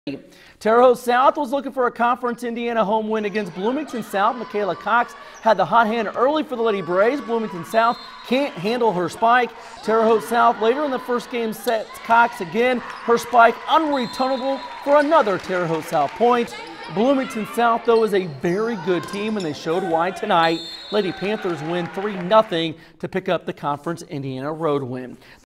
Terre Haute South was looking for a Conference Indiana home win against Bloomington South. Michaela Cox had the hot hand early for the Lady Braves. Bloomington South can't handle her spike. Terre Haute South later in the first game sets Cox again. Her spike unreturnable for another Terre Haute South point. Bloomington South, though, is a very good team, and they showed why tonight. Lady Panthers win 3-0 to pick up the Conference Indiana road win.